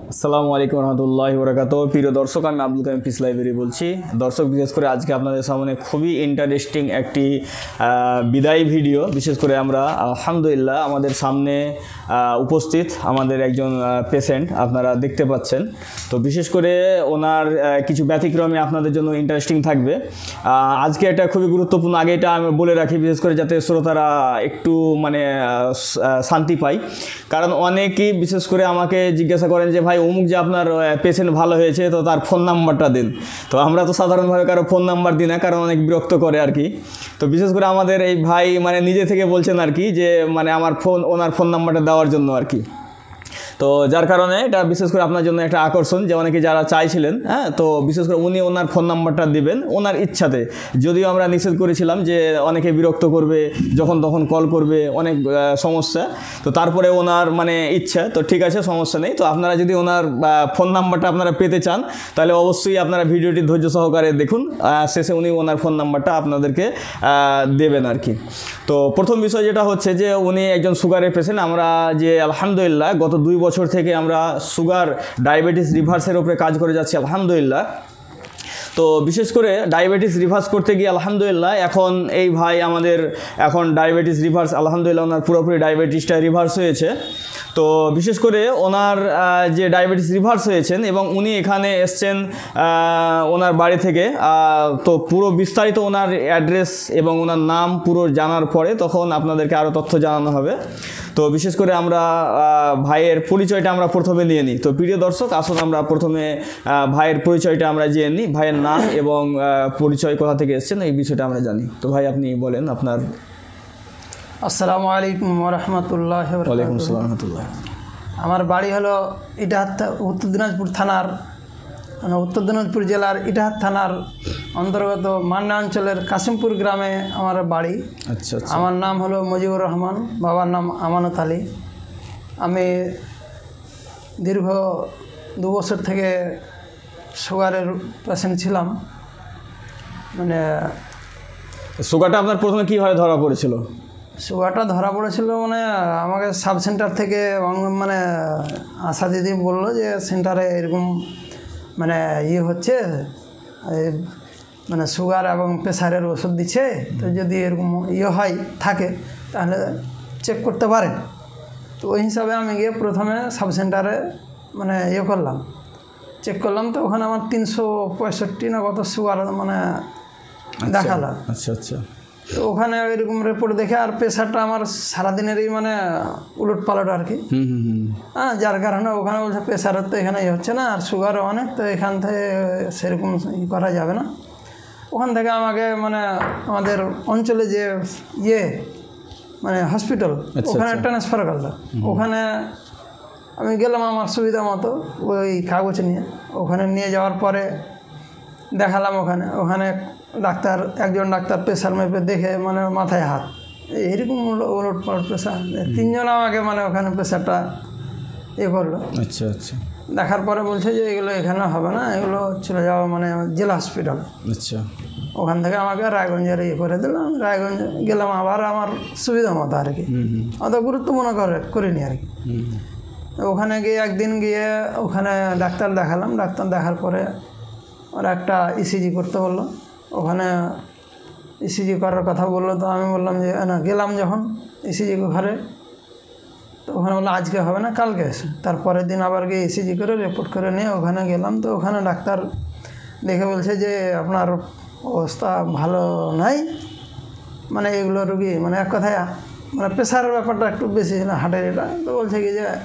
আসসালামু আলাইকুম রহমতুল্লাহি বারাকাতুহু। প্রিয় দর্শক, আমি আব্দুল কাইম পিস লাইব্রেরি বলছি। দর্শক, বিশেষ করে আজকে আপনাদের সামনে খুবই ইন্টারেস্টিং একটি বিদায়ী ভিডিও। বিশেষ করে আমরা আলহামদুলিল্লাহ আমাদের সামনে উপস্থিত আমাদের একজন পেশেন্ট আপনারা দেখতে পাচ্ছেন। তো বিশেষ করে ওনার কিছু ব্যতিক্রমে আপনাদের জন্য ইন্টারেস্টিং থাকবে। আজকে এটা খুবই গুরুত্বপূর্ণ, আগে এটা আমি বলে রাখি বিশেষ করে যাতে শ্রোতারা একটু শান্তি পায়। কারণ অনেকেই বিশেষ করে আমাকে জিজ্ঞাসা করেন যে ভাই অমুক যে আপনার পেশেন্ট ভালো হয়েছে, তো তার ফোন নাম্বারটা দিন। তো আমরা তো সাধারণভাবে কারো ফোন নাম্বার দিই না, কারণ অনেক বিরক্ত করে আর কি। তো বিশেষ করে আমাদের এই ভাই নিজে থেকে বলছেন আর কি যে ওনার ফোন নাম্বারটা দেওয়ার জন্য আর কি। তো যার কারণে এটা বিশেষ করে আপনার জন্য একটা আকর্ষণ, যে অনেকে যারা চাইছিলেন, হ্যাঁ, তো বিশেষ করে উনি ওনার ফোন নাম্বারটা দিবেন ওনার ইচ্ছাতে। যদিও আমরা নিষেধ করেছিলাম যে অনেকে বিরক্ত করবে, যখন তখন কল করবে, অনেক সমস্যা। তো তারপরে ওনার ইচ্ছা, তো ঠিক আছে, সমস্যা নেই। তো আপনারা যদি ওনার ফোন নাম্বারটা আপনারা পেতে চান, তাহলে অবশ্যই আপনারা ভিডিওটি ধৈর্য সহকারে দেখুন। শেষে উনি ওনার ফোন নাম্বারটা আপনাদেরকে দেবেন আর কি। তো প্রথম বিষয় যেটা হচ্ছে যে উনি একজন সুগারের পেশেন্ট। আমরা যে আলহামদুলিল্লাহ গত 2 বছর থেকে আমরা সুগার ডায়াবেটিস রিভার্সের উপরে কাজ করে যাচ্ছি আলহামদুলিল্লাহ। তো বিশেষ করে ডায়াবেটিস রিভার্স করতে গিয়ে আলহামদুলিল্লাহ এখন এই ভাই আমাদের এখন ডায়াবেটিস রিভার্স আলহামদুলিল্লাহ ওনার পুরোপুরি ডায়াবেটিসটা রিভার্স হয়েছে। তো বিশেষ করে ওনার যে ডায়াবেটিস রিভার্স হয়েছেন এবং উনি এখানে এসছেন ওনার বাড়ি থেকে। তো পুরো বিস্তারিত ওনার অ্যাড্রেস এবং ওনার নাম পুরো জানার পরে তখন আপনাদেরকে আরও তথ্য জানানো হবে। তো বিশেষ করে আমরা ভাইয়ের পরিচয়টা আমরা প্রথমে নিয়ে নিই। তো প্রিয় দর্শক, আসুন আমরা প্রথমে ভাইয়ের পরিচয়টা আমরা জেনে নিই। ভাইয়ের নাম এবং পরিচয় কোথা থেকে এসেছেন এই বিষয়টা আমরা জানি। তো ভাই আপনি বলেন আপনার। আসসালামু আলাইকুম রহমতুল্লাহ। ওয়ালাইকুম আসসালাম রহমতুল্লাহ। আমার বাড়ি হলো ইটাহার, উত্তর দিনাজপুর থানার উত্তর দিনাজপুর জেলার ইটাহার থানার অন্তর্গত মান্না অঞ্চলের কাশিমপুর গ্রামে আমার বাড়ি। আচ্ছা। আমার নাম হলো মুজিবুর রহমান, বাবার নাম আমানত আলী। আমি দীর্ঘ 2 বছর থেকে সুগারের পেশেন্ট ছিলাম। সুগারটা আপনার প্রথমে কীভাবে ধরা পড়েছিল? সুগারটা ধরা পড়েছিল আমাকে সাব সেন্টার থেকে আশা দিদি বললো যে সেন্টারে এরকম হচ্ছে, সুগার এবং প্রেশারের ওষুধ দিচ্ছে, তো যদি এরকম হয় থাকে তাহলে চেক করতে পারেন। তো ওই হিসাবে আমি গিয়ে প্রথমে সাব সেন্টারে করলাম, চেক করলাম। তো ওখানে আমার 365 না কত সুগার দেখালো। আচ্ছা আচ্ছা। তো ওখানে এরকম রিপোর্ট দেখে আর প্রেশারটা আমার সারাদিনেরই উলট পালট আর কি। হ্যাঁ, যার কারণে ওখানে বলছে প্রেশারের তো এখানে হচ্ছে না, আর সুগারও অনেক, তো এখান থেকে সেরকম করা যাবে না। ওখান থেকে আমাকে আমাদের অঞ্চলে যে হসপিটাল, ওখানে ট্রান্সফার করলো। ওখানে আমি গেলাম আমার সুবিধা মতো ওই কাগজ নিয়ে। ওখানে নিয়ে যাওয়ার পরে দেখালাম ওখানে একজন ডাক্তার প্রেশার মেপে দেখে মাথায় হাত, এরকম ওলট পালট প্রেশার। 3 জন আমাকে ওখানে প্রেশারটা করলো। আচ্ছা আচ্ছা। দেখার পরে বলছে যে এগুলো এখানে হবে না, এগুলো চলে যাওয়া জেলা হসপিটাল। আচ্ছা। ওখান থেকে আমাকে রায়গঞ্জের করে দিলাম। রায়গঞ্জ গেলাম আবার আমার সুবিধা মতো আর কি, অত গুরুত্ব মনে করিনি আর কি। ওখানে গিয়ে একদিন গিয়ে ওখানে ডাক্তার দেখালাম। ডাক্তার দেখার পরে ওরা একটা ইসিজি করতে বললো। ওখানে ইসিজি করার কথা বললো। তো আমি বললাম যে না, গেলাম যখন ইসিজি ঘরে, তো ওখানে বললো আজকে হবে না, কালকে এসে। তারপরের দিন আবার গিয়ে ইসিজি করে রিপোর্ট করে নিয়ে ওখানে গেলাম। তো ওখানে ডাক্তার দেখে বলছে যে আপনার অবস্থা ভালো নাই, এগুলো রুগী এক কথায় প্রেশারের ব্যাপারটা একটু বেশি ছিল, হার্টের এটা। তো বলছে কি যে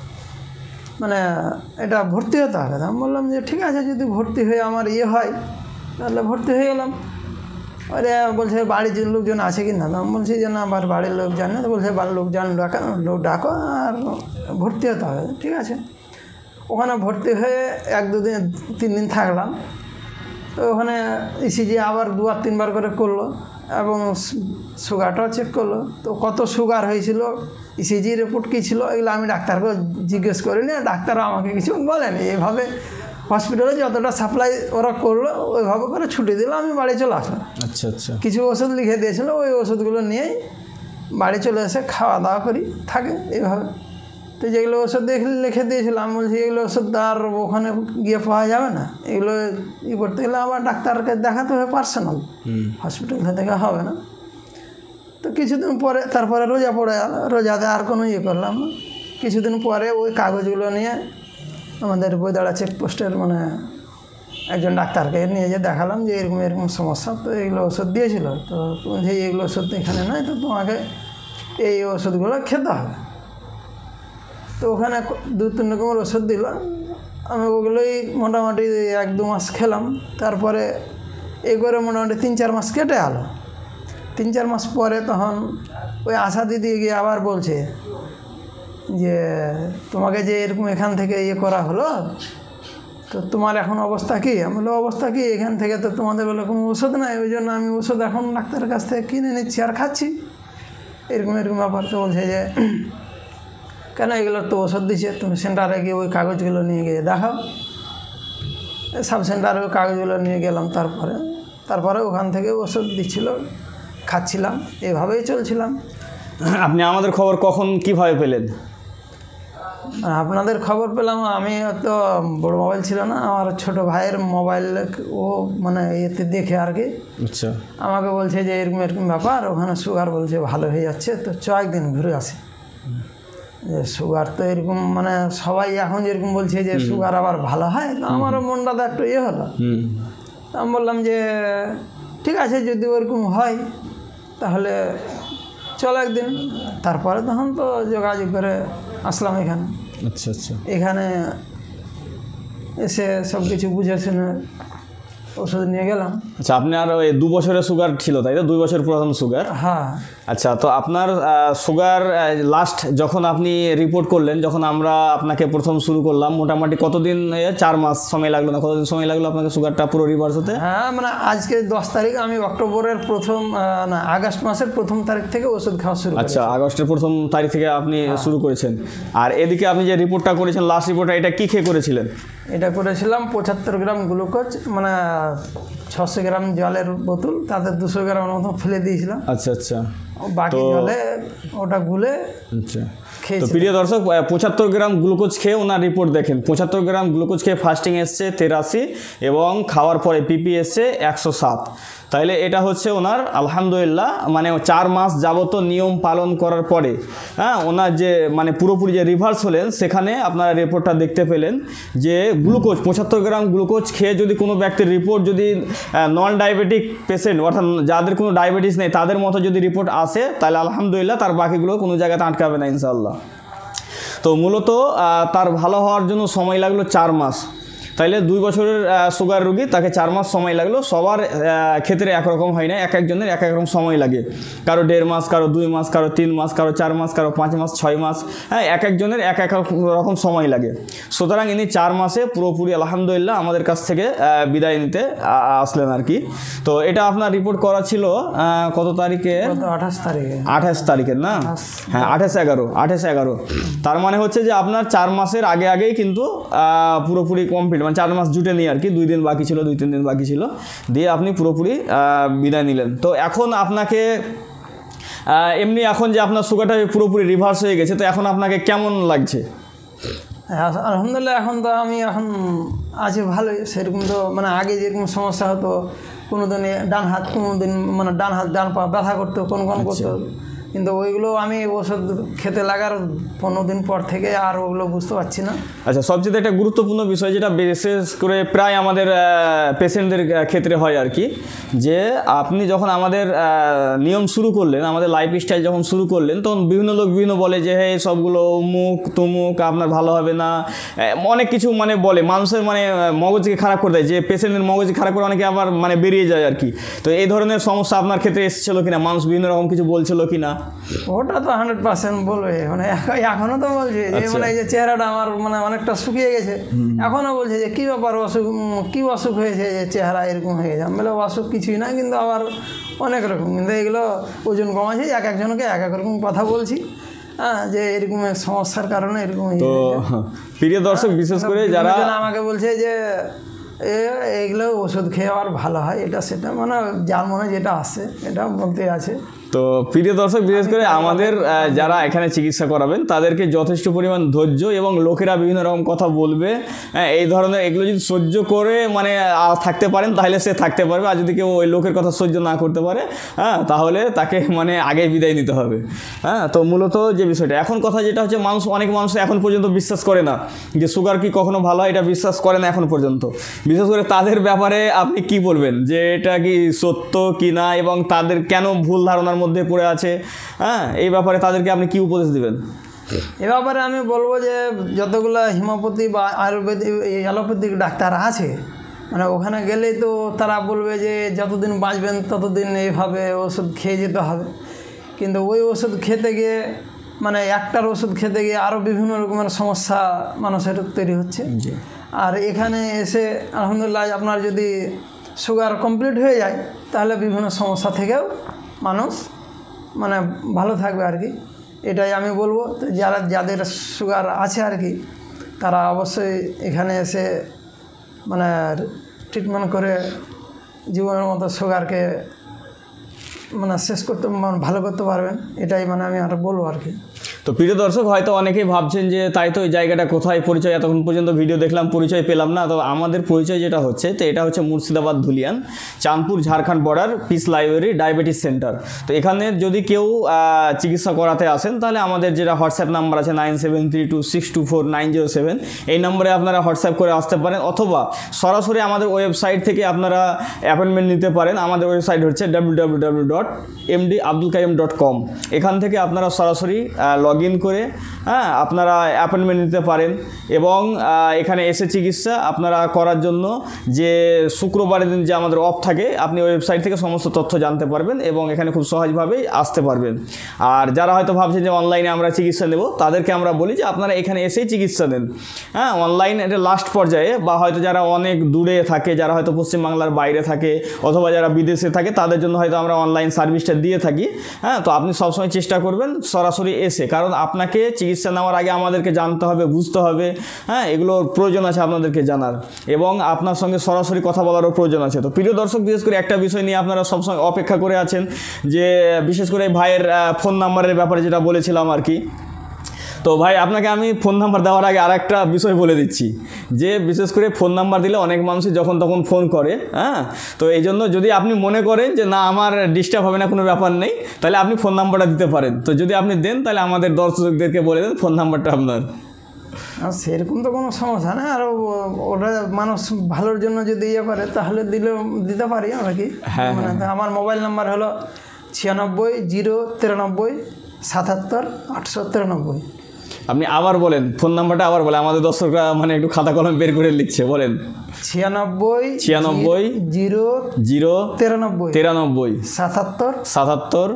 এটা ভর্তি হতে হবে। আমি বললাম যে ঠিক আছে, যদি ভর্তি হয়ে আমার হয় তাহলে ভর্তি হয়ে গেলাম। ওরে বলছে বাড়ির লোকজন আছে কি না? আমি বলছি যে না, আবার বাড়ির লোক জানে। তো বলছে বাড়ির লোকজন ডাকো আর ভর্তি হতে হবে। ঠিক আছে। ওখানে ভর্তি হয়ে 1-2 দিন 3 দিন থাকলাম। তো ওখানে ইসিজি আবার 2 আর 3 বার করে করলো এবং সুগারটাও চেক করলো। তো কত সুগার হয়েছিল, ইসিজি রিপোর্ট কী ছিল, এগুলো আমি ডাক্তারকে জিজ্ঞেস করিনি, ডাক্তারও আমাকে কিছু বলেনি। এইভাবে হসপিটালে যতটা সাপ্লাই ওরা করলো ওইভাবে করে ছুটি দিল, আমি বাড়ি চলে আসলাম। আচ্ছা আচ্ছা। কিছু ওষুধ লিখে দিয়েছিল, ওই ওষুধগুলো নিয়েই বাড়ি চলে এসে খাওয়া দাওয়া করি থাকে এইভাবে। তো তো যেগুলো ওষুধ লিখে দিয়েছিল আমি বলছি এগুলো ওষুধ আর ওখানে গিয়ে পাওয়া যাবে না, এগুলো করতে গেলে আবার ডাক্তারকে দেখাতে হবে পার্সোনাল, হসপিটালে দেখা হবে না। তো কিছুদিন পরে তারপরে রোজা পড়ে গেল, রোজাতে আর কোনো করলাম না। কিছুদিন পরে ওই কাগজগুলো নিয়ে আমাদের বইদাড়া চেকপোস্টের একজন ডাক্তারকে নিয়ে যে দেখালাম যে এরকম এরকম সমস্যা, তো এগুলো ওষুধ দিয়েছিল, তো তুমি যে এগুলো ওষুধ এখানে নয়, তো তোমাকে এই ওষুধগুলো খেতে হবে। তো ওখানে 2-3 রকমের ওষুধ দিল, আমি ওগুলোই মোটামুটি 1-2 মাস খেলাম। তারপরে এই করে মোটামুটি 3-4 মাস কেটে গেল। 3-4 মাস পরে তখন ওই আশা দিদি গিয়ে আবার বলছে যে তোমাকে যে এরকম এখান থেকে করা হলো, তো তোমার এখন অবস্থা কী? আমি বললাম অবস্থা কী, এখান থেকে তো তোমাদের বলে কোনো ওষুধ নাই, ওই জন্য আমি ওষুধ এখন ডাক্তারের কাছ থেকে কিনে নিচ্ছি আর খাচ্ছি, এরকম ব্যাপার। তো বলছে যে কেন এগুলো তো ওষুধ দিচ্ছে, তুমি সেন্টারে গিয়ে ওই কাগজগুলো নিয়ে গিয়ে দেখাও। সাব সেন্টারে ওই কাগজগুলো নিয়ে গেলাম, তারপরে ওখান থেকে ওষুধ দিচ্ছিল, খাচ্ছিলাম, এভাবেই চলছিলাম। আপনি আমাদের খবর কখন কিভাবে পেলেন? আপনাদের খবর পেলাম, আমি তো বড় মোবাইল ছিল না, আমার ছোট ভাইয়ের মোবাইল, ও এতে দেখে আর কি। আচ্ছা, আমাকে বলছে যে এরকম এরকম ব্যাপার, ওখানে সুগার বলছে ভালো হয়ে যাচ্ছে, তো একদিন ঘুরে আসে। যে সুগার তো এরকম সবাই এখন যেরকম বলছে যে সুগার আবার ভালো হয়, তো আমারও মনটা তো একটু হলো। আমি বললাম যে ঠিক আছে, যদি ওরকম হয় তাহলে চল একদিন। তারপরে তখন তো যোগাযোগ করে আসলাম এখানে। আচ্ছা আচ্ছা, এখানে এসে সব কিছু বুঝে শুনে ওষুধ নিয়ে গেলাম। আচ্ছা, আপনার ওই 2 বছরের সুগার ছিল তাই তো? 2 বছর পুরাতন সুগার? হ্যাঁ। আচ্ছা, তো আপনার সুগার লাস্ট যখন আপনি রিপোর্ট করলেন, যখন আমরা আপনাকে প্রথম শুরু করলাম, মোটামুটি কতদিন? 4 মাস সময় লাগলো না? কতদিন সময় লাগলো আপনাকে সুগারটা পুরো রিভার্স হতে? হ্যাঁ, আজকে 10 তারিখ, আমি অক্টোবরের আগস্ট মাসের 1ম তারিখ থেকে ওষুধ খাওয়া শুরু। আচ্ছা, আগস্টের 1ম তারিখ থেকে আপনি শুরু করেছেন। আর এদিকে আপনি যে রিপোর্টটা করেছেন, লাস্ট রিপোর্টটা, এটা কী খেয়ে করেছিলেন? এটা করেছিলাম 75 গ্রাম গ্লুকোজ, 600 গ্রাম জলের বোতল, তাতে 200 গ্রামের মতো ফেলে দিয়েছিলাম। আচ্ছা আচ্ছা, বাকি জলে ওটা গুলে আচ্ছা। তো প্রিয় দর্শক, 75 গ্রাম গ্লুকোজ খেয়ে ওনার রিপোর্ট দেখেন। 75 গ্রাম গ্লুকোজ খেয়ে ফাস্টিং এসছে 83 এবং খাওয়ার পরে পিপি এসছে 107। তাইলে এটা হচ্ছে ওনার আলহামদুলিল্লাহ 4 মাস যাবত নিয়ম পালন করার পরে ওনার যে পুরোপুরি যে রিভার্স হলেন, সেখানে আপনারা রিপোর্টটা দেখতে পেলেন যে গ্লুকোজ 75 গ্রাম গ্লুকোজ খেয়ে যদি কোনো ব্যক্তির রিপোর্ট যদি নন ডায়াবেটিক পেশেন্ট, অর্থাৎ যাদের কোনো ডায়াবেটিস নেই, তাদের মতো যদি রিপোর্ট আসে, তাহলে আলহামদুলিল্লাহ তার বাকিগুলো কোনো জায়গাতে আটকাবে না ইনশাআল্লাহ। তো মূলত তার ভালো হওয়ার জন্য সময় লাগলো 4 মাস। তাইলে 2 বছরের সুগার রোগী, তাকে 4 মাস সময় লাগলো। সবার ক্ষেত্রে একরকম হয় না, এক একজনের এক এক রকম সময় লাগে। কারো 1.5 মাস, কারো 2 মাস, কারো 3 মাস, কারো 4 মাস, কারো 5 মাস, 6 মাস, এক একজনের এক এক রকম সময় লাগে। সুতরাং ইনি 4 মাসে পুরোপুরি আলহামদুলিল্লাহ আমাদের কাছ থেকে বিদায় নিতে আসলেন আর কি। তো এটা আপনার রিপোর্ট করা ছিল কত তারিখে? 28 তারিখে। 28 তারিখের না? হ্যাঁ, 28/11। তার মানে হচ্ছে যে আপনার 4 মাসের আগেই কিন্তু পুরোপুরি কমপ্লিট, 4 মাস জুটে নিয়ে আর কি, 2 দিন বাকি ছিল, 2-3 দিন বাকি ছিল, দিয়ে আপনি পুরোপুরি বিদায় নিলেন। তো এখন আপনাকে এমনি এখন যে আপনার সুগারটা পুরোপুরি রিভার্স হয়ে গেছে, তো এখন আপনাকে কেমন লাগছে? আলহামদুলিল্লাহ, এখন তো আমি আছি ভালোই। সেরকম তো আগে যেরকম সমস্যা হতো, কোনো দিন ডান হাত, কোনো দিন ডান পা ব্যথা করতো, কোন করতো, কিন্তু ওইগুলো আমি ওষুধ খেতে লাগার 15 দিন পর থেকে আর ওগুলো বুঝতে পারছি না। আচ্ছা, সবচেয়ে একটা গুরুত্বপূর্ণ বিষয়, যেটা বিশেষ করে প্রায় আমাদের পেশেন্টদের ক্ষেত্রে হয় আর কি, যে আপনি যখন আমাদের নিয়ম শুরু করলেন, আমাদের লাইফস্টাইল যখন শুরু করলেন, তখন বিভিন্ন লোক বিভিন্ন বলে যে হ্যাঁ সবগুলো মুখ তুমুক, আপনার ভালো হবে না, অনেক কিছু বলে, মানুষের মগজকে খারাপ করে দেয়, যে পেশেন্টের মগজ খারাপ করে অনেকে আবার বেরিয়ে যায় আর কি। তো এই ধরনের সমস্যা আপনার ক্ষেত্রে এসেছিল কিনা? মানুষ বিভিন্ন রকম কিছু বলছিল কিনা? ওটা তো 100% বলবে, এখনো তো বলছে যে এই যে চেহারাটা আমার অনেকটা শুকিয়ে গেছে, এখনো বলছে যে কি ব্যাপার, কি অসুখ হয়েছে যে চেহারা এরকম হয়ে গেছে। আমি বলে অসুখ কিছুই না, কিন্তু আবার অনেক রকম, কিন্তু এগুলো ওজন কমাচ্ছে, এক একজনকে এক এক রকম কথা বলছি, যে এরকম সমস্যার কারণে এরকম। তো প্রিয় দর্শক, বিশেষ করে যারা আমাকে বলছে যে এইগুলো ওষুধ খেয়ে আবার ভালো হয়, এটা সেটা যার মনে যেটা আসে এটা বলতে আছে। তো প্রিয় দর্শক, বিশেষ করে আমাদের যারা এখানে চিকিৎসা করাবেন তাদেরকে যথেষ্ট পরিমাণ ধৈর্য, এবং লোকেরা বিভিন্ন রকম কথা বলবে, এই ধরনের এগুলো যদি সহ্য করে মানে থাকতে পারেন তাহলে সে থাকতে পারবে, আর যদি কেউ ওই লোকের কথা সহ্য না করতে পারে তাহলে তাকে মানে আগে বিদায় নিতে হবে। তো মূলত যে বিষয়টা এখন কথা যেটা হচ্ছে, অনেক মানুষ এখন পর্যন্ত বিশ্বাস করে না যে সুগার কি কখনো ভালো হয়, এটা বিশ্বাস করে না এখন পর্যন্ত। বিশেষ করে তাদের ব্যাপারে আপনি কি বলবেন যে এটা কি সত্য কি না, এবং তাদের কেন ভুল ধারণার মধ্যে পড়ে আছে, এই ব্যাপারে তাদেরকে আপনি কি উপদেশ দিবেন? এ ব্যাপারে আমি বলবো যে যতগুলো হোমিওপ্যাথি বা আয়ুর্বেদিক অ্যালোপ্যাথিক ডাক্তার আছে, মানে ওখানে গেলেই তো তারা বলবে যে যতদিন বাঁচবেন ততদিন এইভাবে ওষুধ খেয়ে যেতে হবে, কিন্তু ওই ওষুধ খেতে গিয়ে মানে একটার ওষুধ খেতে গিয়ে আরও বিভিন্ন রকমের সমস্যা মানুষের তৈরি হচ্ছে। আর এখানে এসে আলহামদুলিল্লাহ আপনার যদি সুগার কমপ্লিট হয়ে যায় তাহলে বিভিন্ন সমস্যা থেকেও মানুষ মানে ভালো থাকবে আর কি, এটাই আমি বলবো। তো যাদের সুগার আছে আর কি, তারা অবশ্যই এখানে এসে মানে ট্রিটমেন্ট করে জীবনের মতো সুগারকে মানে শেষ করতে মানে ভালো করতে পারবেন, এটাই মানে আমি আর বলবো আর কি। তো প্রিয় দর্শক, হয়তো অনেকেই ভাবছেন যে তাই তো এই জায়গাটা কোথায়, পরিচয় এতক্ষণ পর্যন্ত ভিডিও দেখলাম পরিচয় পেলাম না। তো আমাদের পরিচয় যেটা হচ্ছে, তো এটা হচ্ছে Murshidabad Dhulian, Chandpur Jharkhand border, peace library diabetes centre. তো এখানে যদি কেউ চিকিৎসা করাতে আসেন তাহলে আমাদের যেটা হোয়াটসঅ্যাপ নাম্বার আছে 9732624907, এই নম্বরে আপনারা হোয়াটসঅ্যাপ করে আসতে পারেন, অথবা সরাসরি আমাদের ওয়েবসাইট থেকে আপনারা অ্যাপয়েন্টমেন্ট নিতে পারেন। আমাদের ওয়েবসাইট হচ্ছে www.mdabdulkayyum.com। এখান থেকে আপনারা সরাসরি লগ ইন করে আপনারা অ্যাপয়েন্টমেন্ট নিতে পারেন, এবং এখানে এসে চিকিৎসা আপনারা করার জন্য যে শুক্রবারের দিন যে আমাদের অফ থাকে, আপনি ওয়েবসাইট থেকে সমস্ত তথ্য জানতে পারবেন এবং এখানে খুব সহজভাবেই আসতে পারবেন। আর যারা হয়তো ভাবছেন যে অনলাইনে আমরা চিকিৎসা নেব, তাদেরকে আমরা বলি যে আপনারা এখানে এসেই চিকিৎসা নেন। অনলাইন এটা লাস্ট পর্যায়ে, বা হয়তো যারা অনেক দূরে থাকে, যারা হয়তো পশ্চিমবাংলার বাইরে থাকে অথবা যারা বিদেশে থাকে, তাদের জন্য হয়তো আমরা অনলাইন সার্ভিসটা দিয়ে থাকি। তো আপনি সবসময় চেষ্টা করবেন সরাসরি এসে, কারণ আপনাকে চিকিৎসা নেওয়ার আগে আমাদেরকে জানতে হবে, বুঝতে হবে, এগুলোর প্রয়োজন আছে আপনাদেরকে জানার, এবং আপনার সঙ্গে সরাসরি কথা বলারও প্রয়োজন আছে। তো প্রিয় দর্শক, বিশেষ করে একটা বিষয় নিয়ে আপনারা সবসময় অপেক্ষা করে আছেন, যে বিশেষ করে ভাইয়ের ফোন নাম্বারের ব্যাপারে যেটা বলেছিলাম আর কি। তো ভাই, আপনাকে আমি ফোন নাম্বার দেওয়ার আগে আর একটা বিষয় বলে দিচ্ছি, যে বিশেষ করে ফোন নাম্বার দিলে অনেক মানুষই যখন তখন ফোন করে, তো এই জন্য যদি আপনি মনে করেন যে না আমার ডিস্টার্ব হবে না, কোনো ব্যাপার নেই, তাহলে আপনি ফোন নাম্বারটা দিতে পারেন। তো যদি আপনি দেন তাহলে আমাদের দর্শকদেরকে বলে দেন ফোন নাম্বারটা আপনার। সেরকম তো কোনো সমস্যা না, আর ওটা মানুষ ভালোর জন্য যদি ইয়ে করে তাহলে দিতে পারি আমরা কি। মানে আমার মোবাইল নাম্বার হলো 96 093 77 893। আপনি আবার বলেন ফোন নাম্বারটা, আবার বলেন, আমাদের দর্শকরা মানে একটু খাতা কলম বের করে লিখছে, বলেন। 96 093 77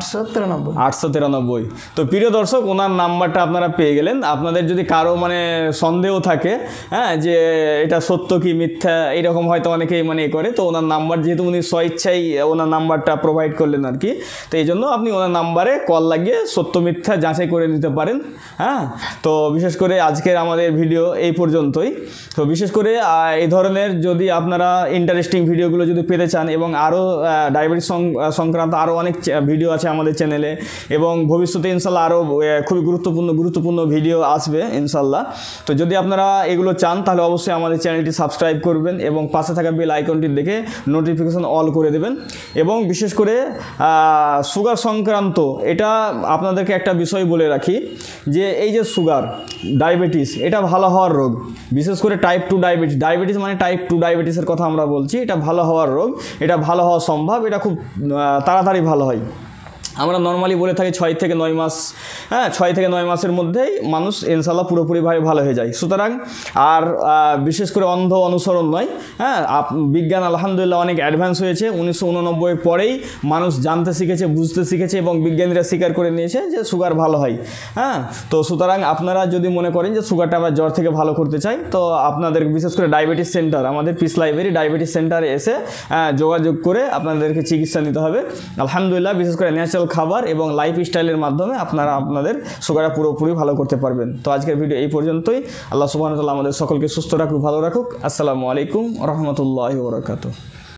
893। তো প্রিয় দর্শক, ওনার নাম্বারটা আপনারা পেয়ে গেলেন। আপনাদের যদি কারো মানে সন্দেহ থাকে যে এটা সত্য কি মিথ্যা, এইরকম হয়তো অনেকেই মানে করে, তো ওনার নাম্বার যেহেতু উনি স্বইচ্ছাই ওনার নাম্বারটা প্রোভাইড করলেন আর কি, তো এই জন্য আপনি ওনার নাম্বারে কল লাগিয়ে সত্য মিথ্যা যাচাই করে নিতে পারেন। তো বিশেষ করে আজকের আমাদের ভিডিও এই পর্যন্তই। তো বিশেষ করে এই ধরনের যদি আপনারা ইন্টারেস্টিং ভিডিওগুলো যদি পেতে চান, এবং আরও ডায়াবেটিস সংক্রান্ত আরও অনেক ভিডিও আছে আমাদের চ্যানেলে, এবং ভবিষ্যতে ইনশাল্লাহ আরও খুবই গুরুত্বপূর্ণ ভিডিও আসবে ইনশাল্লাহ। তো যদি আপনারা এগুলো চান তাহলে অবশ্যই আমাদের চ্যানেলটি সাবস্ক্রাইব করবেন, এবং পাশে থাকা বেল আইকনটি দেখে নোটিফিকেশন অল করে দেবেন। এবং বিশেষ করে সুগার সংক্রান্ত এটা আপনাদেরকে একটা বিষয় বলে রাখি, যে এই যে সুগার ডায়াবেটিস এটা ভালো হওয়ার রোগ, বিশেষ করে টাইপ 2 ডায়াবেটিস মানে টাইপ 2 ডায়াবেটিসের কথা আমরা বলছি। এটা ভালো হওয়ার রোগ, এটা ভালো হওয়া সম্ভব, এটা খুব তাড়াতাড়ি ভালো হয়। আমরা নর্মালি বলে থাকি 6 থেকে 9 মাস, 6 থেকে 9 মাসের মধ্যেই মানুষ ইনশাল্লাহ পুরোপুরিভাবে ভালো হয়ে যায়। সুতরাং আর বিশেষ করে অন্ধ অনুসরণ নয়, বিজ্ঞান আলহামদুলিল্লাহ অনেক অ্যাডভান্স হয়েছে। 1989 পরেই মানুষ জানতে শিখেছে, বুঝতে শিখেছে, এবং বিজ্ঞানীরা স্বীকার করে নিয়েছে যে সুগার ভালো হয়। তো সুতরাং আপনারা যদি মনে করেন যে সুগারটা আমরা জ্বর থেকে ভালো করতে চাই, তো আপনাদের বিশেষ করে ডায়াবেটিস সেন্টার, আমাদের পিস লাইব্রেরি ডায়াবেটিস সেন্টারে এসে যোগাযোগ করে আপনাদেরকে চিকিৎসা নিতে হবে। আলহামদুলিল্লাহ বিশেষ করে ন্যাচারাল খাবার এবং লাইফস্টাইলের মাধ্যমে আপনারা আপনাদের সুগারটা পুরোপুরি ভালো করতে পারবেন। তো আজকের ভিডিও এই পর্যন্তই। আল্লাহ সুবহানাহু ওয়া তাআলা আমাদের সকলকে সুস্থ রাখুক, ভালো রাখুক। আসসালামু আলাইকুম ওয়া রাহমাতুল্লাহি ওয়া বারাকাতুহু।